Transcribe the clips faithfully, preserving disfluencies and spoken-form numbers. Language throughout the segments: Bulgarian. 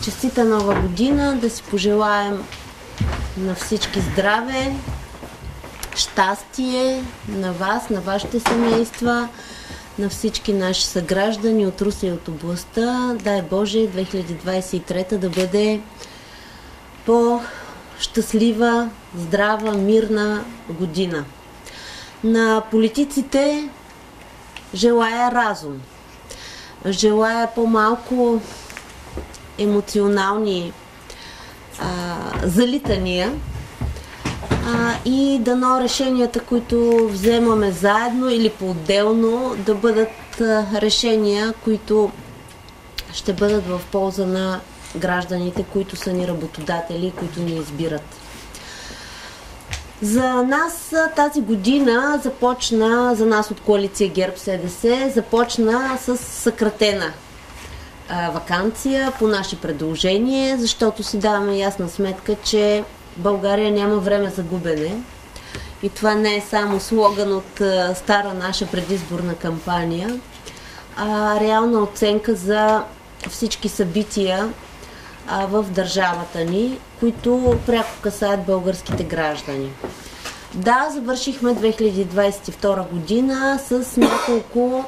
Честита нова година, да си пожелаем на всички здраве, щастие, на вас, на вашите семейства, на всички наши съграждани от Русе и от областта. Дай Боже, две хиляди двадесет и трета да бъде по-щастлива, здрава, мирна година. На политиците желая разум, желая по-малко емоционални а, залитания а, и дано решенията, които вземаме заедно или по-отделно, да бъдат а, решения, които ще бъдат в полза на гражданите, които са ни работодатели, които ни избират. За нас тази година започна, за нас от коалиция ГЕРБ-СДС, започна с съкратена а, ваканция по наше предложение, защото си даваме ясна сметка, че България няма време за губене. И това не е само слоган от а, стара наша предизборна кампания, а реална оценка за всички събития а, в държавата ни, които пряко касаят българските граждани. Да, завършихме две хиляди двадесет и втора година с няколко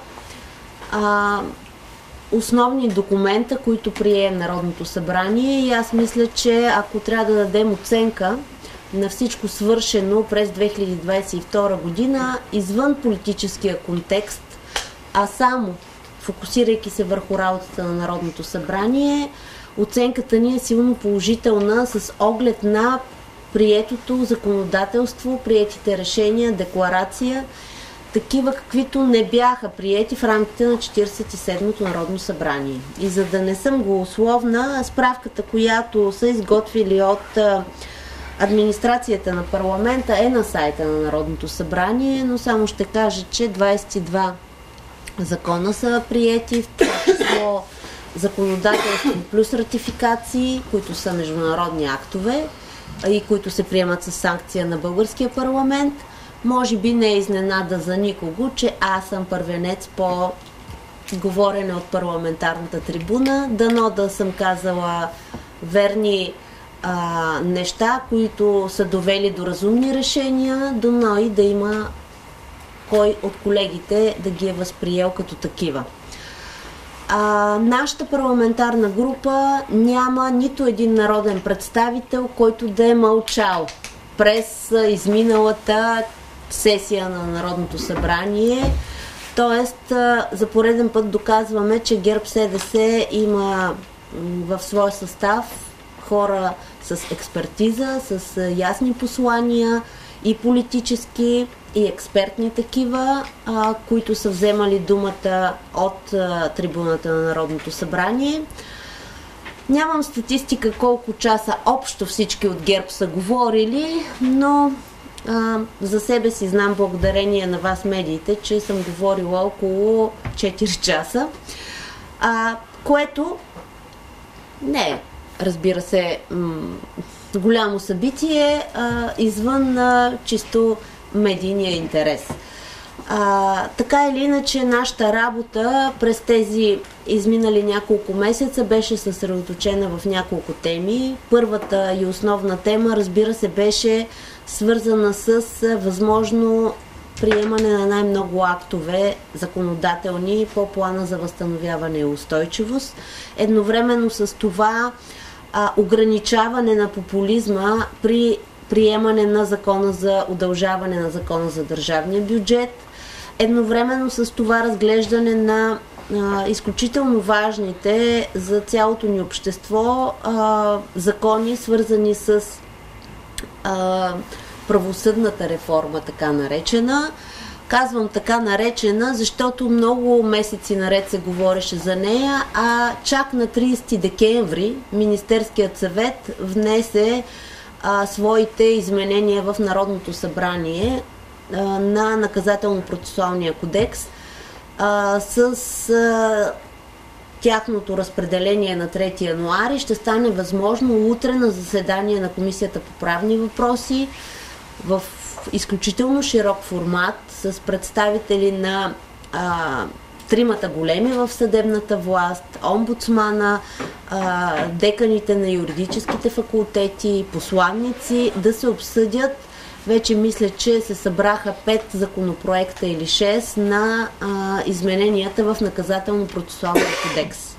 а, основни документа, които прие Народното събрание, и аз мисля, че ако трябва да дадем оценка на всичко свършено през две хиляди двадесет и втора година, извън политическия контекст, а само фокусирайки се върху работата на Народното събрание, оценката ни е силно положителна с оглед на приетото законодателство, приетите решения, декларация, такива каквито не бяха приети в рамките на четиридесет и седмото Народно събрание. И за да не съм голословна, справката, която са изготвили от администрацията на парламента, е на сайта на Народното събрание, но само ще кажа, че двадесет и два закона са приети, в това число законодателство плюс ратификации, които са международни актове и които се приемат с санкция на българския парламент. Може би не е изненада за никого, че аз съм първенец по говорене от парламентарната трибуна. Дано да съм казала верни а, неща, които са довели до разумни решения, дано и да има кой от колегите да ги е възприел като такива. А, нашата парламентарна група няма нито един народен представител, който да е мълчал през изминалата сесия на Народното събрание. Тоест, за пореден път доказваме, че ГЕРБ-СДС има в своя състав хора с експертиза, с ясни послания и политически, и експертни такива, а, които са вземали думата от а, трибуната на Народното събрание. Нямам статистика колко часа общо всички от ГЕРБ са говорили, но а, за себе си знам, благодарение на вас медиите, че съм говорила около четири часа, а, което не е, разбира се, м- голямо събитие, а, извън а, чисто медийния интерес. А, така или иначе, нашата работа през тези изминали няколко месеца беше съсредоточена в няколко теми. Първата и основна тема, разбира се, беше свързана с възможно приемане на най-много актове законодателни по плана за възстановяване и устойчивост. Едновременно с това а, ограничаване на популизма при приемане на закона за удължаване на закона за държавния бюджет, едновременно с това разглеждане на а, изключително важните за цялото ни общество а, закони, свързани с а, правосъдната реформа, така наречена. Казвам така наречена, защото много месеци наред се говореше за нея, а чак на тридесети декември Министерският съвет внесе а, своите изменения в Народното събрание а, на наказателно-процесуалния кодекс а, с а, тяхното разпределение на трети януари. Ще стане възможно утре на заседание на Комисията по правни въпроси в изключително широк формат с представители на а, тримата големи в съдебната власт, омбудсмана, а, деканите на юридическите факултети, посланници, да се обсъдят. Вече мисля, че се събраха пет законопроекта или шест на а, измененията в наказателно-процесуалния кодекс.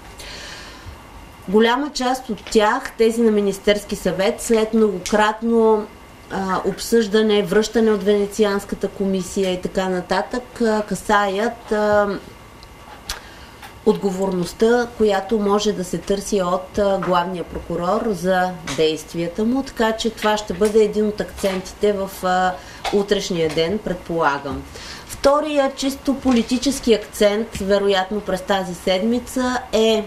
Голяма част от тях, тези на Министерски съвет, след многократно а, обсъждане, връщане от Венецианската комисия и така нататък, а, касаят а, отговорността, която може да се търси от а, главния прокурор за действията му, така че това ще бъде един от акцентите в а, утрешния ден, предполагам. Втория чисто политически акцент, вероятно през тази седмица, е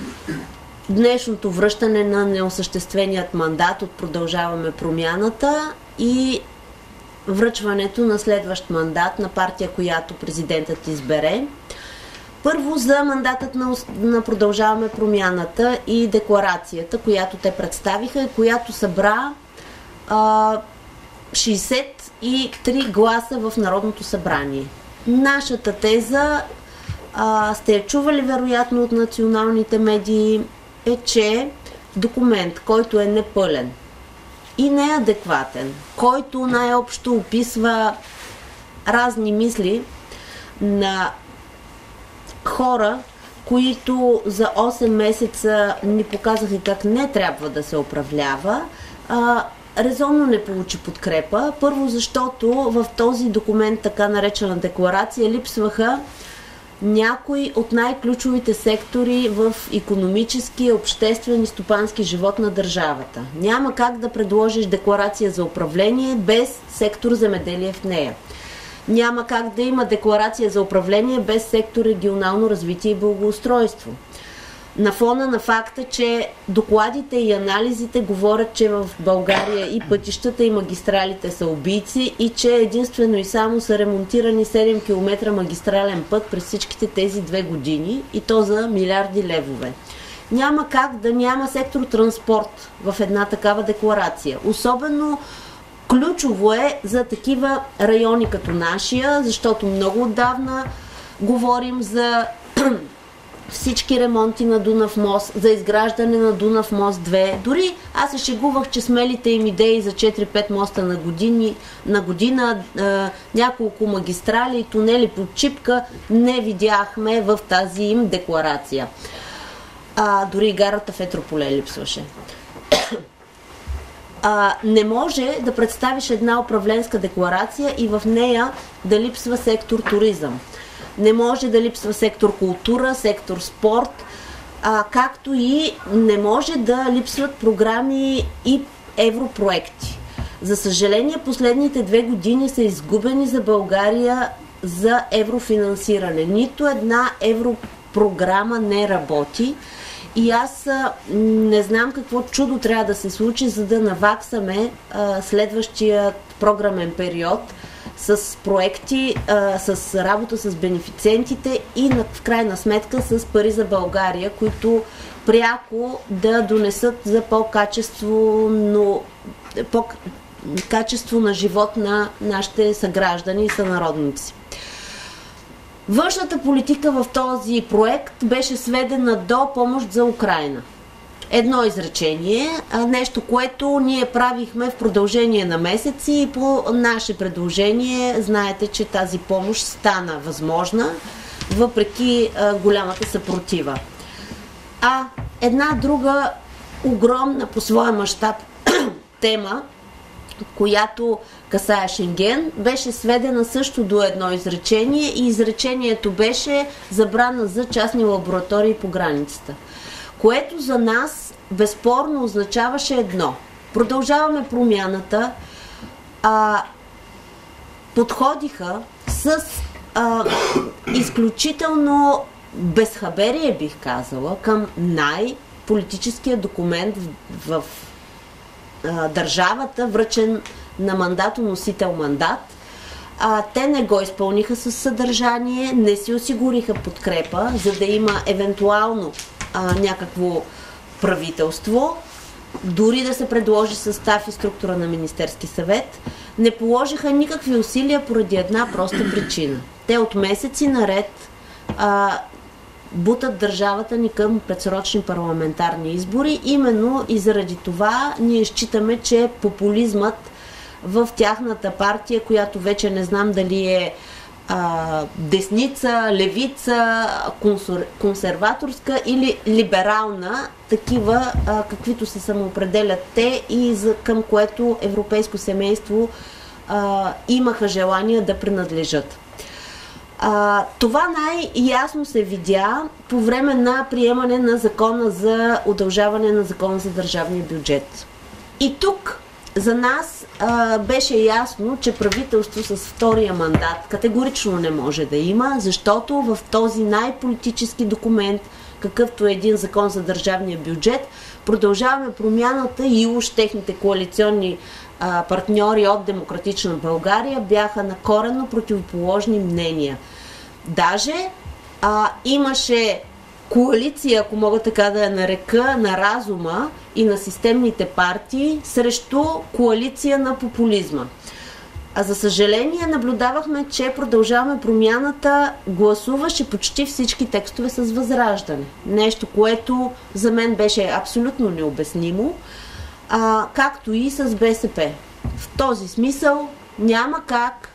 днешното връщане на неосъщественият мандат от Продължаваме промяната и връчването на следващ мандат на партия, която президентът избере. Първо за мандатът на, на Продължаваме промяната и декларацията, която те представиха и която събра а, шейсет и три гласа в Народното събрание. Нашата теза, а, сте я чували вероятно от националните медии, е, че документ, който е непълен и неадекватен, който най-общо описва разни мисли на хора, които за осем месеца ни показаха как не трябва да се управлява, а, резонно не получи подкрепа. Първо, защото в този документ, така наречена декларация, липсваха някои от най-ключовите сектори в икономически, обществен и стопански живот на държавата. Няма как да предложиш декларация за управление без сектор земеделие в нея. Няма как да има декларация за управление без сектор регионално развитие и благоустройство. На фона на факта, че докладите и анализите говорят, че в България и пътищата и магистралите са убийци и че единствено и само са ремонтирани седем километра магистрален път през всичките тези две години и то за милиарди левове. Няма как да няма сектор транспорт в една такава декларация. Особено ключово е за такива райони като нашия, защото много отдавна говорим за всички ремонти на Дунав мост, за изграждане на Дунав мост две. Дори аз се шегувах, че смелите им идеи за четири-пет моста на, години, на година, е, няколко магистрали и тунели под Чипка не видяхме в тази им декларация. А, дори гарата в Етрополе липсваше. А, не може да представиш една управленска декларация и в нея да липсва сектор туризъм. Не може да липсва сектор култура, сектор спорт, а, както и не може да липсват програми и европроекти. За съжаление, последните две години са изгубени за България за еврофинансиране. Нито една европрограма не работи и аз а, не знам какво чудо трябва да се случи, за да наваксаме а, следващия програмен период с проекти, а, с работа с бенефициентите и на, в крайна сметка с пари за България, които пряко да донесат за по-качество, но, по-качество на живот на нашите съграждани и сънародници. Външната политика в този проект беше сведена до помощ за Украйна. Едно изречение, нещо, което ние правихме в продължение на месеци и по наше предложение знаете, че тази помощ стана възможна, въпреки а, голямата съпротива. А една друга огромна по своя мащаб тема, която касае Шенген, беше сведена също до едно изречение и изречението беше забрана за частни лаборатории по границата. Което за нас безспорно означаваше едно. Продължаваме промяната, а, подходиха с а, изключително безхаберие, бих казала, към най-политическия документ в, в а, държавата, връчен на мандатоносител мандат. А, те не го изпълниха със съдържание, не си осигуриха подкрепа, за да има евентуално а, някакво правителство, дори да се предложи състав и структура на Министерски съвет, не положиха никакви усилия поради една проста причина. Те от месеци наред а, бутат държавата ни към предсрочни парламентарни избори. Именно и заради това ние считаме, че популизмът в тяхната партия, която вече не знам дали е а, десница, левица, консер, консерваторска или либерална, такива а, каквито се самоопределят те и за, към което европейско семейство а, имаха желание да принадлежат. А, това най-ясно се видя по време на приемане на закона за удължаване на закона за държавния бюджет. И тук за нас а, беше ясно, че правителство с втория мандат категорично не може да има, защото в този най-политически документ, какъвто е един закон за държавния бюджет, Продължаваме промяната и уж техните коалиционни а, партньори от Демократична България бяха на коренно противоположни мнения. Даже а, имаше коалиция, ако мога така да я нарека, на разума и на системните партии срещу коалиция на популизма. А за съжаление наблюдавахме, че Продължаваме промяната гласуваше почти всички текстове с Възраждане. Нещо, което за мен беше абсолютно необяснимо, а, както и с БСП. В този смисъл няма как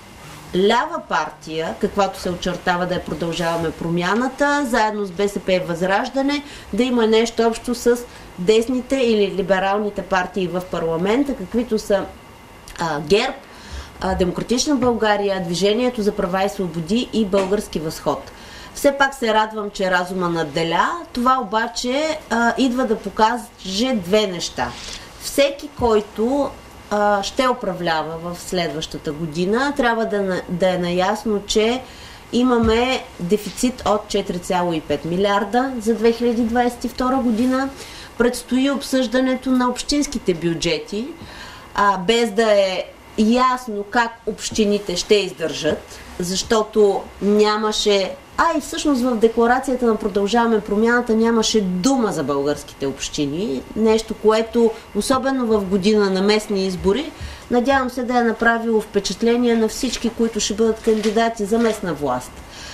лява партия, каквато се очертава да е Продължаваме промяната, заедно с БСП и Възраждане, да има нещо общо с десните или либералните партии в парламента, каквито са а, ГЕРБ, а, Демократична България, Движението за права и свободи и Български възход. Все пак се радвам, че разума надделя. Това обаче а, идва да покаже две неща. Всеки, който а, ще управлява в следващата година, трябва да, да е наясно, че имаме дефицит от четири цяло и пет милиарда за две хиляди двадесет и втора година. Предстои обсъждането на общинските бюджети, а, без да е ясно как общините ще издържат, защото нямаше, а и всъщност в декларацията на Продължаваме промяната нямаше дума за българските общини, нещо, което особено в година на местни избори, надявам се да е направило впечатление на всички, които ще бъдат кандидати за местна власт.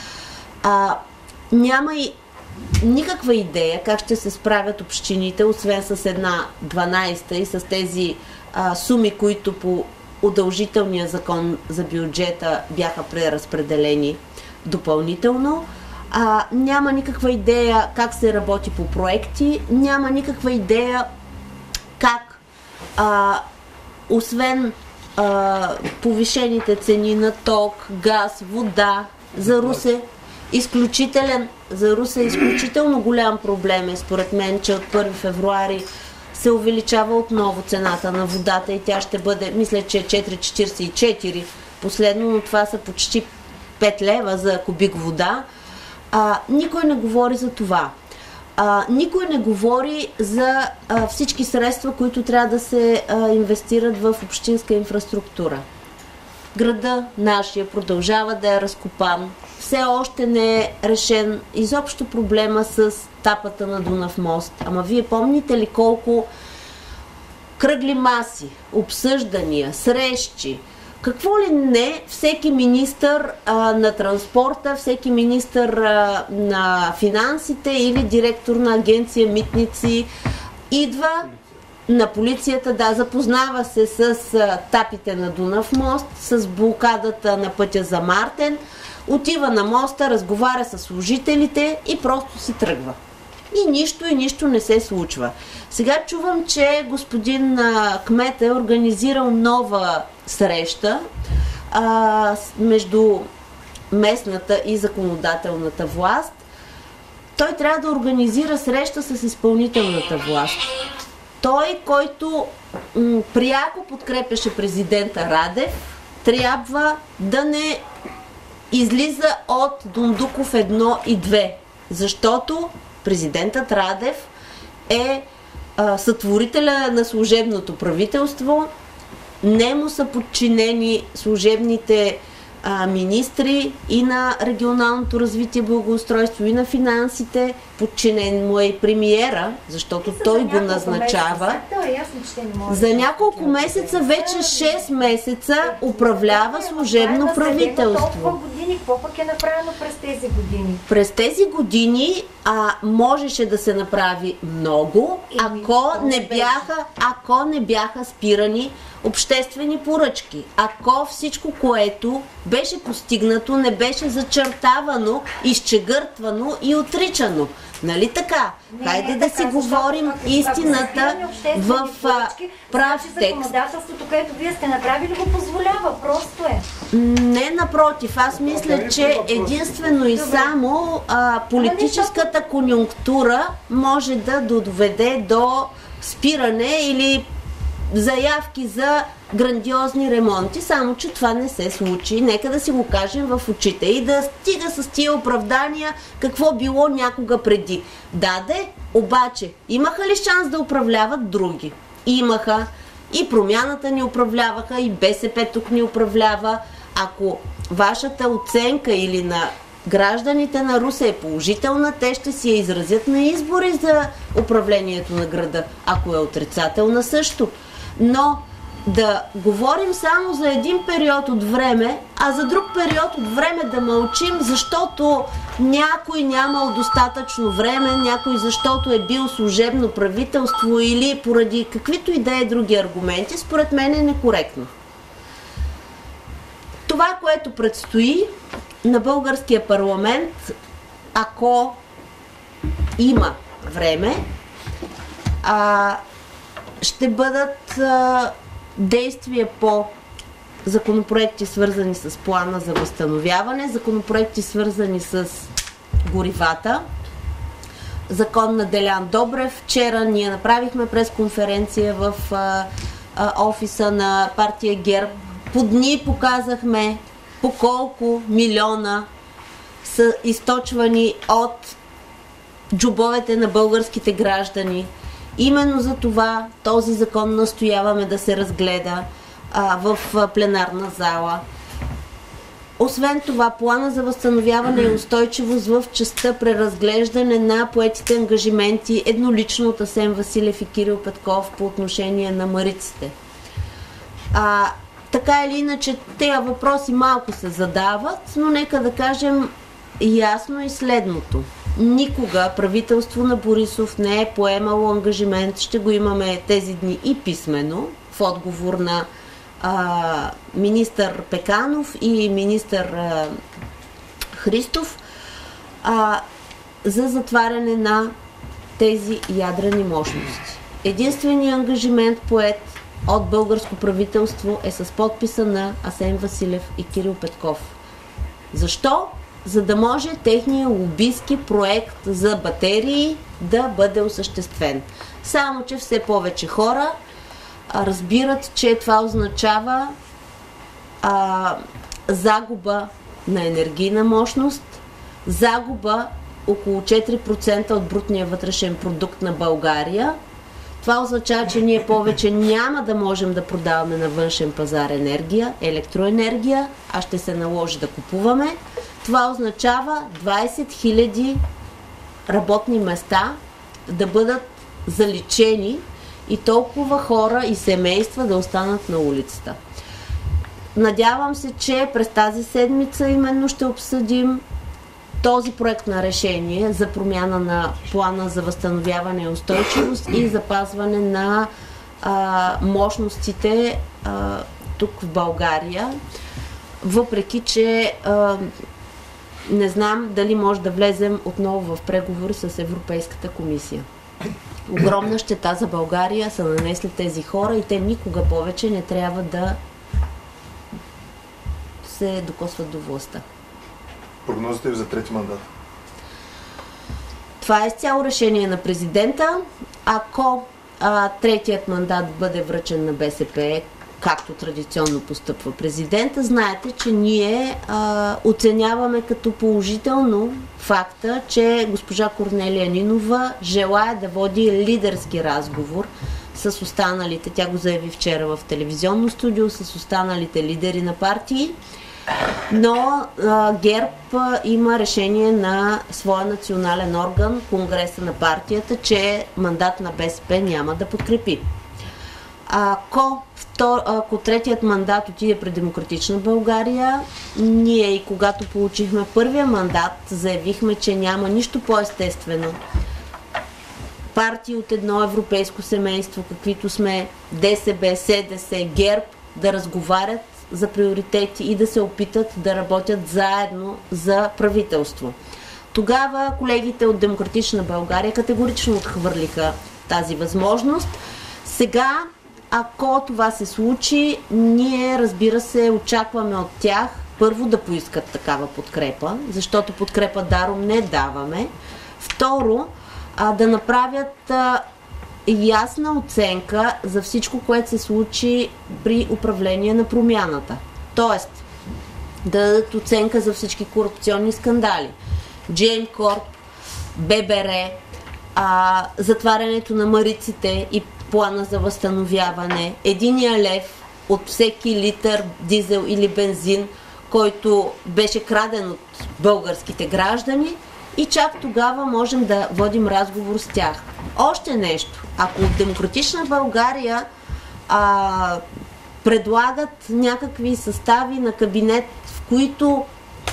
А, няма и никаква идея как ще се справят общините, освен с една дванадесета и с тези а, суми, които по удължителния закон за бюджета бяха преразпределени допълнително. А, няма никаква идея как се работи по проекти, няма никаква идея как а, освен а, повишените цени на ток, газ, вода, за Русе изключителен, за Русе изключително голям проблем е според мен, че от първи февруари се увеличава отново цената на водата и тя ще бъде, мисля, че е четири четиридесет и четири последно, но това са почти пет лева за кубик вода. А, никой не говори за това. А, никой не говори за а, всички средства, които трябва да се а, инвестират в общинска инфраструктура. Града нашия продължава да е разкопан. Все още не е решен изобщо проблема с тапата на Дунав мост. Ама вие помните ли колко кръгли маси, обсъждания, срещи, какво ли не, всеки министър а, на транспорта, всеки министър а, на финансите или директор на агенция Митници идва на полицията, да, запознава се с а, тапите на Дунав мост, с блокадата на пътя за Мартен, отива на моста, разговаря с служителите и просто си тръгва. И нищо и нищо не се случва. Сега чувам, че господин а, кмет е организирал нова среща а, между местната и законодателната власт. Той трябва да организира среща с изпълнителната власт. Той, който м- пряко подкрепяше президента Радев, трябва да не излиза от Дондуков едно и две, защото президентът Радев е а, сътворителя на служебното правителство, не му са подчинени служебните а, министри и на регионалното развитие и благоустройство, и на финансите, подчинен му е и премиера, защото той го назначава. За няколко месеца, вече шест месеца управлява служебно правителство. години? Какво пък е направено през тези години? През тези години а, можеше да се направи много, ако не бяха, ако не бяха спирани обществени поръчки. Ако всичко, което беше постигнато, не беше зачертавано, изчегъртвано и отричано. Нали така? Не, Хайде не, да така, си говорим защото, истината в поръчки, прав значи текст. Законодателството, което вие сте направили, го позволява. Просто е. Не, напротив. Аз мисля, че единствено и само а, политическата конюнктура може да доведе до спиране или заявки за грандиозни ремонти, само че това не се случи. Нека да си го кажем в очите и да стига с тия оправдания какво било някога преди. Даде, обаче, имаха ли шанс да управляват други? Имаха. И Промяната ни управляваха, и БСП тук ни управлява. Ако вашата оценка или на гражданите на Русе е положителна, те ще си я изразят на избори за управлението на града. Ако е отрицателна също. Но да говорим само за един период от време, а за друг период от време да мълчим, защото някой нямал достатъчно време, някой защото е бил служебно правителство или поради каквито и да е други аргументи, според мен е некоректно. Това, което предстои на българския парламент, ако има време, а, ще бъдат а, действия по законопроекти, свързани с плана за възстановяване, законопроекти, свързани с горивата, закон на Делян Добрев. Вчера ние направихме пресконференция в а, а, офиса на партия ГЕРБ. По дни показахме по колко милиона са източвани от джобовете на българските граждани. Именно за това този закон настояваме да се разгледа а, в а, пленарна зала. Освен това, плана за възстановяване и устойчивост в частта преразглеждане на поетите ангажименти еднолично от Асен Василев и Кирил Петков по отношение на мариците. А, така или иначе, тези въпроси малко се задават, но нека да кажем ясно и следното. Никога правителство на Борисов не е поемало ангажимент, ще го имаме тези дни и писмено, в отговор на а, министър Пеканов и министър а, Христов, а, за затваряне на тези ядрени мощности. Единственият ангажимент поет от българско правителство е с подписа на Асен Василев и Кирил Петков. Защо? За да може техния лобистки проект за батерии да бъде осъществен. Само че все повече хора а, разбират, че това означава а, загуба на енергийна мощност, загуба около четири процента от брутния вътрешен продукт на България. Това означава, че ние повече няма да можем да продаваме на външен пазар енергия, електроенергия, а ще се наложи да купуваме. Това означава двайсет хиляди работни места да бъдат заличени и толкова хора и семейства да останат на улицата. Надявам се, че през тази седмица именно ще обсъдим този проект на решение за промяна на плана за възстановяване и устойчивост и запазване на а, мощностите а, тук в България, въпреки че а, не знам дали може да влезем отново в преговори с Европейската комисия. Огромна щета за България са нанесли тези хора и те никога повече не трябва да се докосват до властта. Прогнозите ви за трети мандат? Това е изцяло решение на президента. Ако а, третият мандат бъде връчен на БСП, както традиционно постъпва президента, знаете, че ние а, оценяваме като положително факта, че госпожа Корнелия Нинова желая да води лидерски разговор с останалите, тя го заяви вчера в телевизионно студио, с останалите лидери на партии, но а, ГЕРБ а, има решение на своя национален орган, Конгреса на партията, че мандат на БСП няма да подкрепи. Ако, втор, ако третият мандат отиде при Демократична България, ние и когато получихме първия мандат, заявихме, че няма нищо по-естествено партии от едно европейско семейство, каквито сме ДСБ, СДС, ГЕРБ, да разговарят за приоритети и да се опитат да работят заедно за правителство. Тогава колегите от Демократична България категорично отхвърлиха тази възможност. Сега, ако това се случи, ние, разбира се, очакваме от тях първо да поискат такава подкрепа, защото подкрепа даром не даваме. Второ, а, да направят а, ясна оценка за всичко, което се случи при управление на промяната. Тоест, да дадат оценка за всички корупционни скандали. Gemcorp, ББР, а, затварянето на мариците и плана за възстановяване, единия лев от всеки литър дизел или бензин, който беше краден от българските граждани, и чак тогава можем да водим разговор с тях. Още нещо. Ако от Демократична България а, предлагат някакви състави на кабинет, в които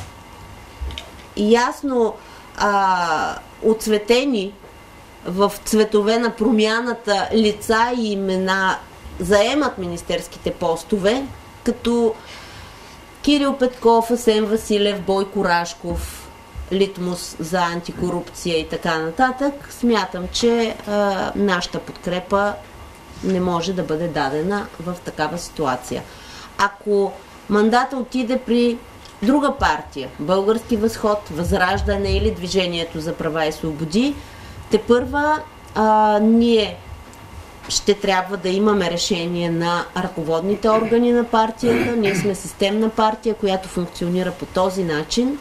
ясно а, оцветени в цветове на промяната лица и имена заемат министерските постове, като Кирил Петков, Асен Василев, Бойко Рашков, Литмус за антикорупция и така нататък, смятам, че а, нашата подкрепа не може да бъде дадена в такава ситуация. Ако мандата отиде при друга партия, Български възход, Възраждане или Движението за права и свободи, тепърва а, ние ще трябва да имаме решение на ръководните органи на партията. Ние сме системна партия, която функционира по този начин.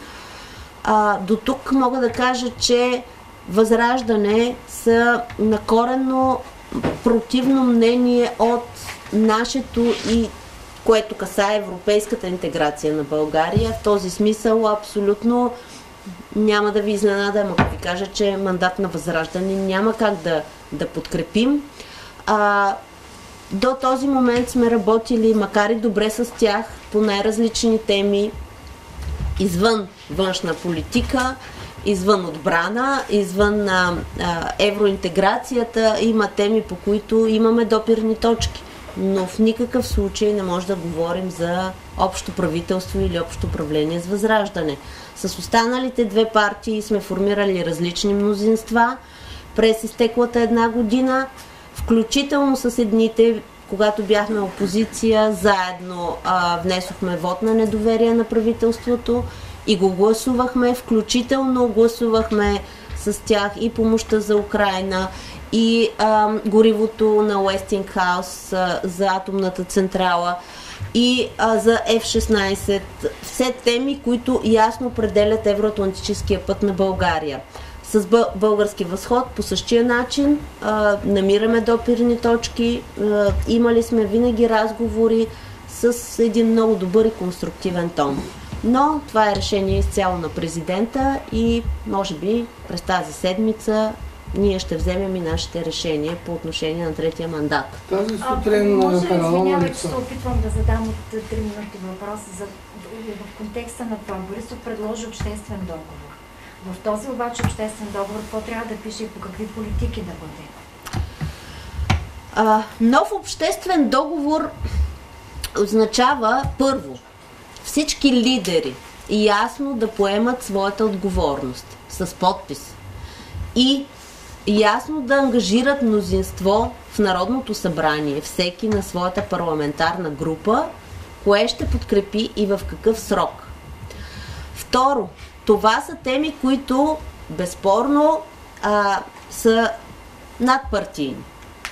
А, до тук мога да кажа, че Възраждане са на коренно противно мнение от нашето и което касае европейската интеграция на България. В този смисъл абсолютно няма да ви изненадам, ако ви кажа, че мандат на Възраждане няма как да, да подкрепим. А, до този момент сме работили, макар и добре с тях, по най-различни теми, извън външна политика, извън отбрана, извън а, а, евроинтеграцията. Има теми, по които имаме допирни точки, но в никакъв случай не може да говорим за общо правителство или общо управление с Възраждане. С останалите две партии сме формирали различни мнозинства през изтеклата една година, включително с едните, когато бяхме опозиция, заедно а, внесохме вод на недоверие на правителството и го гласувахме, включително гласувахме с тях и помощта за Украйна, и а, горивото на Уестингхаус а, за атомната централа, и а, за Еф шестнайсет. Все теми, които ясно определят евроатлантическия път на България. С Български възход по същия начин а, намираме допирни точки. А, имали сме винаги разговори с един много добър и конструктивен тон. Но това е решение изцяло на президента и може би през тази седмица ние ще вземем и нашите решения по отношение на третия мандат. Тази сутрин може, извинявай, че се опитвам да задам от три минути въпрос за, в контекста на това. Борисов предложи обществен договор. В този обаче обществен договор какво трябва да пише и по какви политики да бъде? А, нов обществен договор означава първо всички лидери ясно да поемат своята отговорност с подпис и ясно да ангажират мнозинство в Народното събрание, всеки на своята парламентарна група, кое ще подкрепи и в какъв срок. Второ, това са теми, които безспорно а, са надпартийни.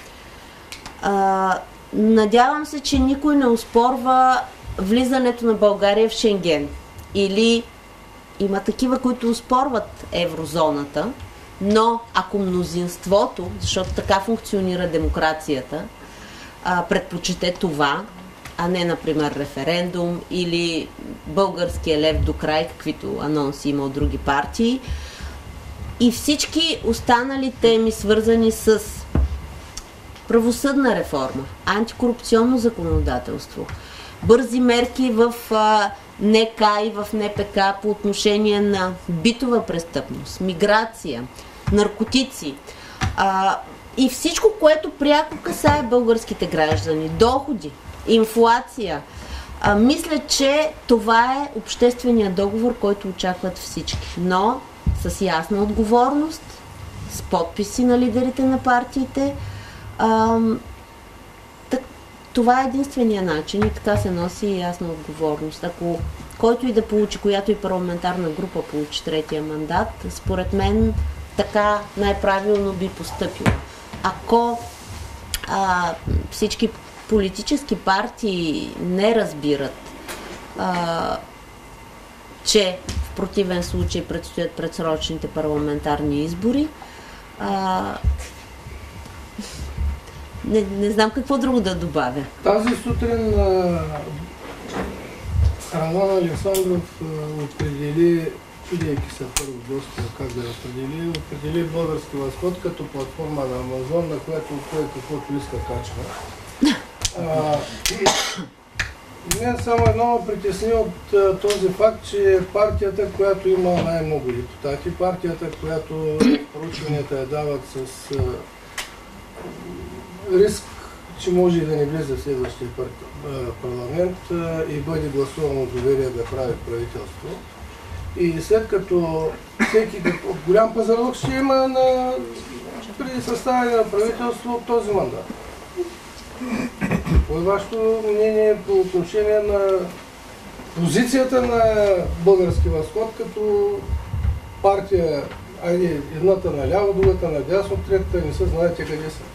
А, надявам се, че никой не оспорва влизането на България в Шенген. Или има такива, които оспорват еврозоната, но ако мнозинството, защото така функционира демокрацията, а, предпочете това, а не, например, референдум или българския лев до край, каквито анонси има от други партии, и всички останали теми, свързани с правосъдна реформа, антикорупционно законодателство, бързи мерки в а, НК и в НПК по отношение на битова престъпност, миграция, наркотици а, и всичко, което пряко касае българските граждани, доходи, инфлация. А, мисля, че това е общественият договор, който очакват всички, но с ясна отговорност, с подписи на лидерите на партиите. А, так, това е единствения начин и така се носи ясна отговорност. Ако който и да получи, която и парламентарна група получи третия мандат, според мен така най-правилно би постъпило. Ако а, всички политически партии не разбират, а, че в противен случай предстоят предсрочните парламентарни избори, а, не, не знам какво друго да добавя. Тази сутрин Рамон Александров определи, чудейки се първо доста как да разпредели, определи Български възход като платформа на Амазон, на която кой каквото иска качва. А, не само едно притесни от а, този факт, че партията, която има най-много депутати, партията, която проучванията я дават с а, риск, че може и да не влезе в следващия парламент а, и бъде гласувано доверие да прави правителство. И след като всеки голям пазарлък ще има на, при съставяне на правителство от този мандат. Какво е вашето мнение по отношение на позицията на Български възход като партия, айде едната наляво, другата надясно, третата не се знаете къде са?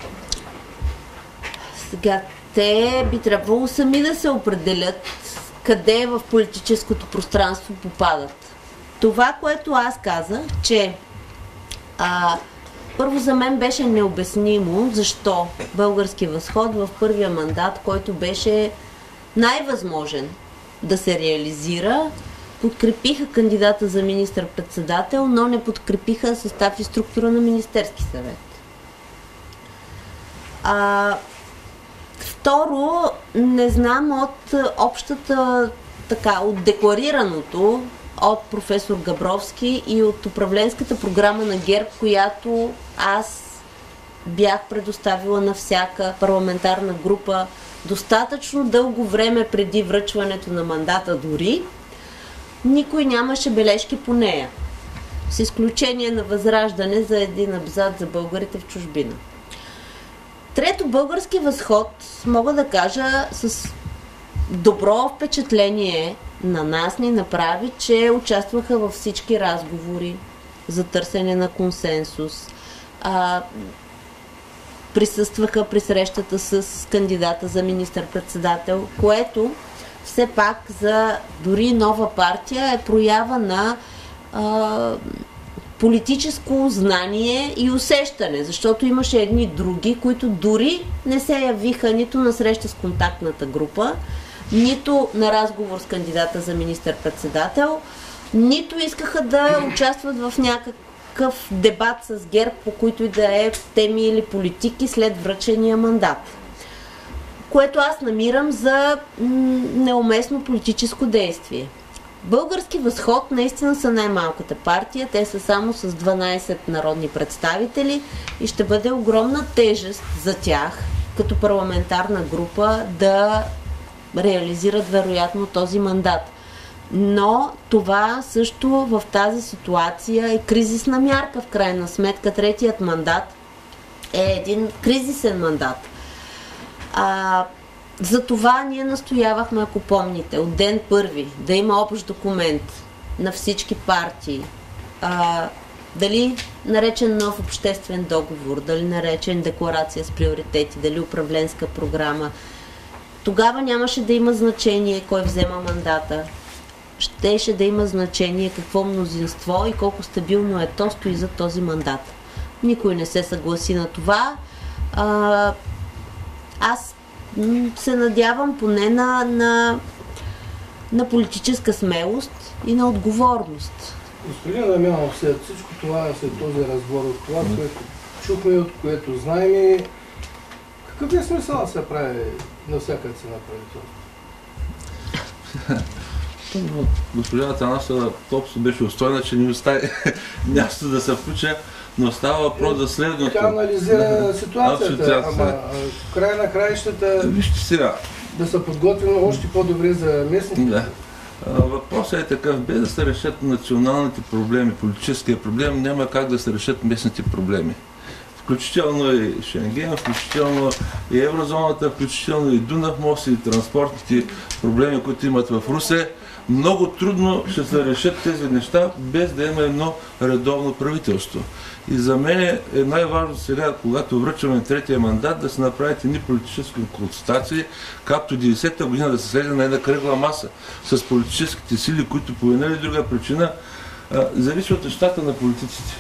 Сега, те би трябвало сами да се определят къде в политическото пространство попадат. Това, което аз казах, че а, първо за мен беше необяснимо защо Български възход в първия мандат, който беше най-възможен да се реализира, подкрепиха кандидата за министър-председател, но не подкрепиха състав и структура на Министерски съвет. А, второ, не знам от общата, така, от декларираното от професор Габровски и от управленската програма на ГЕРБ, която аз бях предоставила на всяка парламентарна група достатъчно дълго време преди връчването на мандата дори, никой нямаше бележки по нея. С изключение на Възраждане за един абзац за българите в чужбина. Трето, Български възход, мога да кажа, с добро впечатление на нас ни направи, че участваха във всички разговори за търсене на консенсус. А, присъстваха при срещата с кандидата за министър-председател, което все пак за дори нова партия е проява на а, политическо знание и усещане, защото имаше едни други, които дори не се явиха нито на среща с контактната група, нито на разговор с кандидата за министър-председател, нито искаха да участват в някакъв дебат с ГЕРБ, по които и да е теми или политики след връчения мандат. Което аз намирам за неуместно политическо действие. Български възход наистина са най-малката партия, те са само с дванайсет народни представители и ще бъде огромна тежест за тях като парламентарна група да реализират вероятно този мандат. Но това също в тази ситуация е кризисна мярка в крайна сметка. Третият мандат е един кризисен мандат. А, за това ние настоявахме, ако помните, от ден първи да има общ документ на всички партии, а, дали наречен нов обществен договор, дали наречен декларация с приоритети, дали управленска програма. Тогава нямаше да има значение кой взема мандата. Щеше да има значение какво мнозинство и колко стабилно е то стои за този мандат. Никой не се съгласи на това. А, аз се надявам поне на, на, на политическа смелост и на отговорност. Господин Дамянов, след всичко това, след този разговор, от това, което чухме, от което знаем, Какъв е смисъл да се прави на всяка цена правителство? Госпожа Атанасова толкова беше устойна, че не остави място да се включа, но става въпрос за следното. Тя анализира ситуацията, ама в края на краищата Вижте сега. Да се подготвим още по-добре за местните. Да. Въпросът е такъв, без да се решат националните проблеми, политическия проблем, няма как да се решат местните проблеми. Включително и Шенген, включително и еврозоната, включително и Дунав мост и транспортните проблеми, които имат в Русе. Много трудно ще се решат тези неща, без да има едно редовно правителство. И за мен е най-важно сега, когато връчваме третия мандат, да се направят едни политически консултации, както деветдесета година да се слезе на една кръгла маса с политическите сили, които по една или друга причина а, зависи от щата на политиците.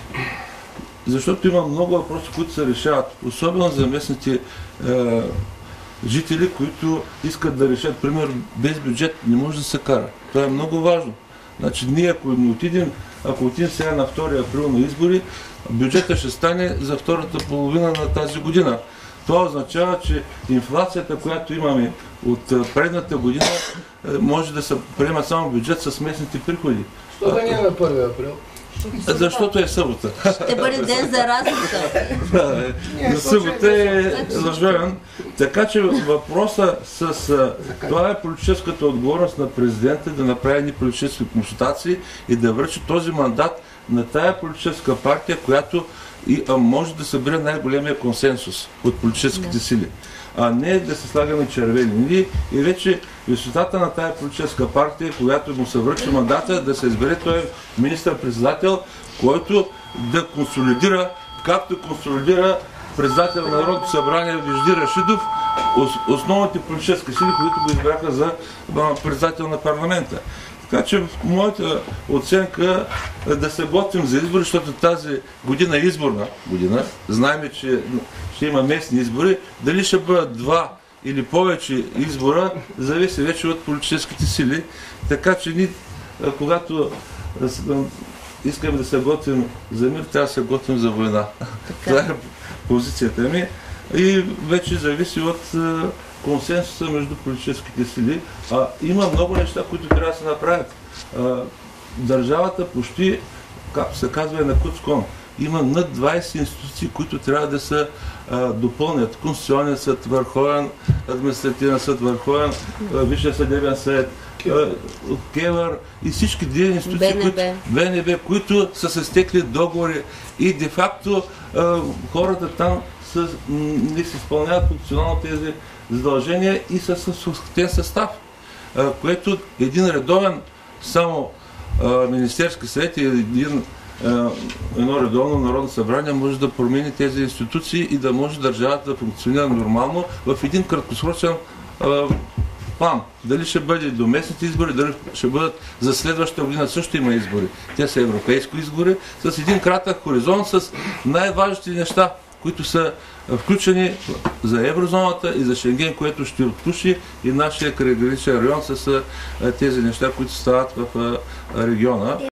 Защото има много въпроси, които се решават, особено за местните е, жители, които искат да решат, примерно, без бюджет не може да се кара. Това е много важно. Значи ние, ако не отидем, ако отидем сега на втори април на избори, бюджета ще стане за втората половина на тази година. Това означава, че инфлацията, която имаме от предната година, може да се приема само бюджет с местните приходи. Що да не е на първи април? Защото е събота. Ще бъде ден за разлика. На събота е лъжовен. Така че въпросът с това е политическата отговорност на президента да направи едни политически консултации и да връчи този мандат на тая политическа партия, която и, а, може да събере най-големия консенсус от политическите сили. А не да се слагаме червени линии и вече висотата на тая политическа партия, която му се връчи мандата, да се избере той министър-председател, който да консолидира, както консолидира председател на Народното събрание Вежди Рашидов, основните политически сили, които го избраха за председател на парламента. Така че в моята оценка е да се готвим за избори, защото тази година е изборна година. Знаем, че ще има местни избори. Дали ще бъдат два или повече избора, зависи вече от политическите сили. Така че ние, когато искаме да се готвим за мир, трябва да се готвим за война. Това е позицията ми. И вече зависи от консенсуса между политическите сили. А, има много неща, които трябва да се направят. А, държавата почти, както се казва, е на куц кон. Има над двайсет институции, които трябва да се а, допълнят. Конституционен съд, Върховен административен съд, Върховен Висшия съдебен съвет, КЕВР и всички две институции, които, БНБ, които са се стекли договори и де-факто хората там са, не се изпълняват функционално тези задължения и са с съкратен състав, което един редовен само Министерски съвет и един, едно редовно Народно събрание може да промени тези институции и да може държавата да функционира нормално в един краткосрочен план. Дали ще бъде до местните избори, дали ще бъдат за следващата година, също има избори. Те са европейски избори, с един кратък хоризонт, с най-важните неща, които са включени за еврозоната и за Шенген, което ще отпуши и нашия крайграничен район с тези неща, които стават в региона.